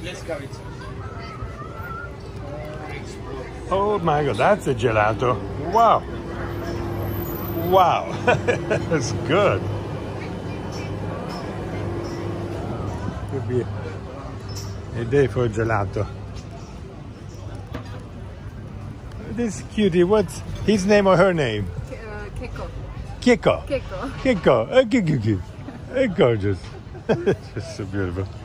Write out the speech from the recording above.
Oh my God, that's a gelato. Wow. Wow, that's good. Could be a day for gelato. This cutie, what's his name or her name? Keko. Kiko. Keko. Kiko. Kiko. Gorgeous. Just so beautiful.